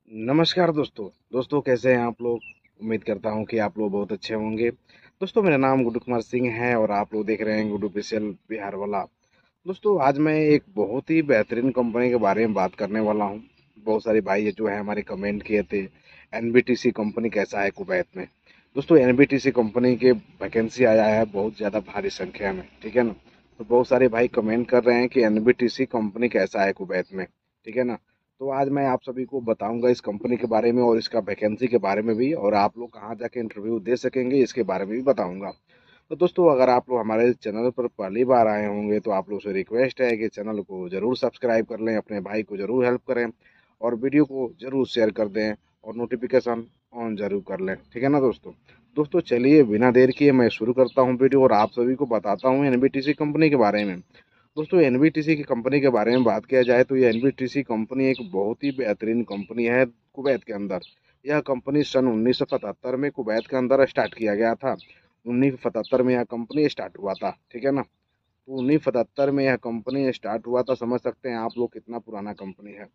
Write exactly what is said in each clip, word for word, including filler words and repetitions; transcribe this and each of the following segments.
नमस्कार दोस्तों। दोस्तों कैसे हैं आप लोग? उम्मीद करता हूं कि आप लोग बहुत अच्छे होंगे। दोस्तों मेरा नाम गुड्डू कुमार सिंह है और आप लोग देख रहे हैं गुड्डू ऑफिशियल बिहार वाला। दोस्तों आज मैं एक बहुत ही बेहतरीन कंपनी के बारे में बात करने वाला हूं। बहुत सारे भाई जो है हमारे कमेंट किए थे, एनबीटीसी कंपनी कैसा है कुवैत में। दोस्तों एनबीटीसी कंपनी के वैकेंसी आया है बहुत ज़्यादा भारी संख्या में, ठीक है ना। तो बहुत सारे भाई कमेंट कर रहे हैं कि एनबीटीसी कंपनी कैसा है कुवैत में, ठीक है ना। तो आज मैं आप सभी को बताऊंगा इस कंपनी के बारे में और इसका वैकेंसी के बारे में भी, और आप लोग कहाँ जाके इंटरव्यू दे सकेंगे इसके बारे में भी बताऊंगा। तो दोस्तों अगर आप लोग हमारे चैनल पर पहली बार आए होंगे तो आप लोग से रिक्वेस्ट है कि चैनल को ज़रूर सब्सक्राइब कर लें, अपने भाई को ज़रूर हेल्प करें और वीडियो को ज़रूर शेयर कर दें और नोटिफिकेशन ऑन ज़रूर कर लें, ठीक है ना दोस्तों। दोस्तों चलिए बिना देर किए मैं शुरू करता हूँ वीडियो और आप सभी को बताता हूँ एनबीटीसी कंपनी के बारे में। दोस्तों एनबीटीसी की कंपनी के बारे में बात किया जाए तो ये एनबीटीसी कंपनी एक बहुत ही बेहतरीन कंपनी है कुवैत के अंदर। यह कंपनी सन उन्नीस सौ सतहत्तर में कुवैत के अंदर स्टार्ट किया गया था। उन्नीस सौ सतहत्तर में यह कंपनी स्टार्ट हुआ था, ठीक है ना। तो उन्नीस सौ सतहत्तर में यह कंपनी स्टार्ट हुआ था, समझ सकते हैं आप लोग कितना पुराना कंपनी है।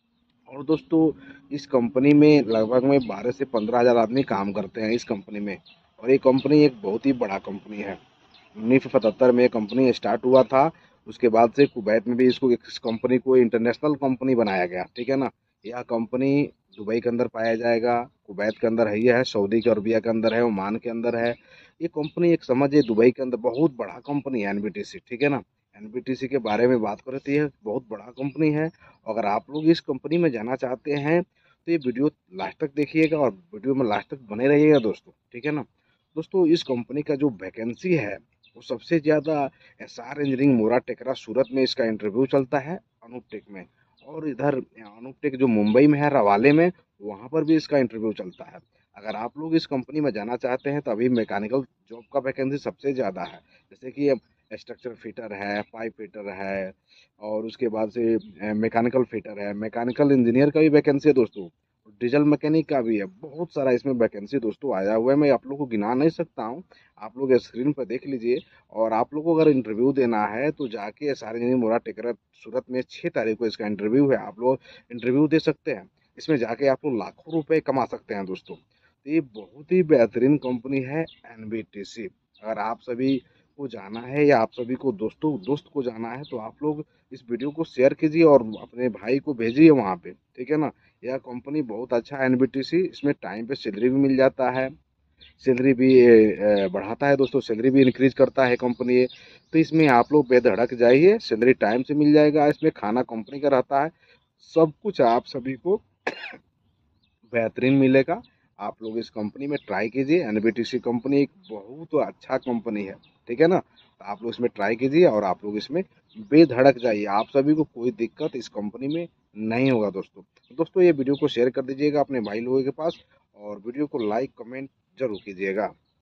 और दोस्तों इस कंपनी में लगभग में बारह से पंद्रह हज़ार आदमी काम करते हैं इस कंपनी में। और ये कंपनी एक बहुत ही बड़ा कंपनी है। उन्नीस सौ सतहत्तर में ये कंपनी स्टार्ट हुआ था। उसके बाद से कुवैत में भी इसको इस कंपनी को इंटरनेशनल कंपनी बनाया गया, ठीक है ना। यह कंपनी दुबई के अंदर पाया जाएगा, कुवैत के अंदर है, ये है सऊदी अरबिया के अंदर है, ओमान के अंदर है। ये कंपनी एक समझिए दुबई के अंदर बहुत बड़ा कंपनी है एनबीटीसी, ठीक है ना। एनबीटीसी के बारे में बात करें तो ये बहुत बड़ा कंपनी है। अगर आप लोग इस कंपनी में जाना चाहते हैं तो ये वीडियो लास्ट तक देखिएगा और वीडियो में लास्ट तक बने रहिएगा दोस्तों, ठीक है ना। दोस्तों इस कंपनी का जो वैकेंसी है वो सबसे ज़्यादा एस आर इंजीनियरिंग मोरा टेकरा सूरत में इसका इंटरव्यू चलता है, अनूपटेक में। और इधर अनूपटेक जो मुंबई में है रवाले में, वहाँ पर भी इसका इंटरव्यू चलता है। अगर आप लोग इस कंपनी में जाना चाहते हैं तो अभी मैकेनिकल जॉब का वैकेंसी सबसे ज़्यादा है। जैसे कि अब स्ट्रक्चर फिटर है, पाइप फिटर है, और उसके बाद से मैकेनिकल फिटर है, मैकेनिकल इंजीनियर का भी वैकेंसी है दोस्तों। डीजल मैकेनिक का भी है, बहुत सारा इसमें वैकेंसी दोस्तों आया हुआ है। मैं आप लोग को गिना नहीं सकता हूँ, आप लोग स्क्रीन पर देख लीजिए। और आप लोग को अगर इंटरव्यू देना है तो जाके सारे जनी मोरा टेकरा सूरत में छः तारीख को इसका इंटरव्यू है, आप लोग इंटरव्यू दे सकते हैं। इसमें जाके आप लोग लाखों रुपए कमा सकते हैं दोस्तों। तो ये बहुत ही बेहतरीन कंपनी है एनबीटीसी। अगर आप सभी को जाना है या आप सभी को दोस्तों दोस्त को जाना है तो आप लोग इस वीडियो को शेयर कीजिए और अपने भाई को भेजिए वहाँ पे, ठीक है ना। यह कंपनी बहुत अच्छा है एनबीटीसी, इसमें टाइम पे सैलरी भी मिल जाता है। सैलरी भी अ, बढ़ाता है दोस्तों, सैलरी भी इंक्रीज करता है कंपनी ये। तो इसमें आप लोग बेधड़क जाइए, सैलरी टाइम से मिल जाएगा, इसमें खाना कंपनी का रहता है। सब कुछ आप सभी को बेहतरीन मिलेगा। आप लोग इस कंपनी में ट्राई कीजिए, एनबीटीसी कंपनी एक बहुत अच्छा कंपनी है, ठीक है ना। तो आप लोग इसमें ट्राई कीजिए और आप लोग इसमें बेधड़क जाइए, आप सभी को कोई दिक्कत इस कंपनी में नहीं होगा दोस्तों। तो दोस्तों ये वीडियो को शेयर कर दीजिएगा अपने भाई लोगों के पास और वीडियो को लाइक कमेंट जरूर कीजिएगा।